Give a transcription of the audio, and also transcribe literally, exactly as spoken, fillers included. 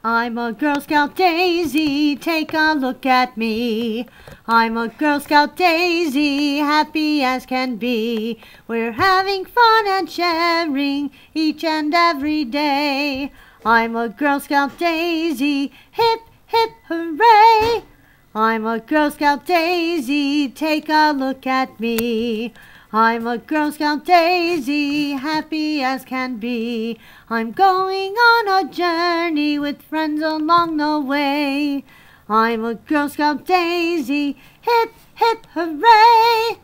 I'm a Girl Scout Daisy, take a look at me. I'm a Girl Scout Daisy, happy as can be. We're having fun and sharing each and every day. I'm a Girl Scout Daisy, hip, hip, hooray! I'm a Girl Scout Daisy, take a look at me. I'm a Girl Scout Daisy, happy as can be. I'm going on a journey with friends along the way. I'm a Girl Scout Daisy, hip, hip, hooray!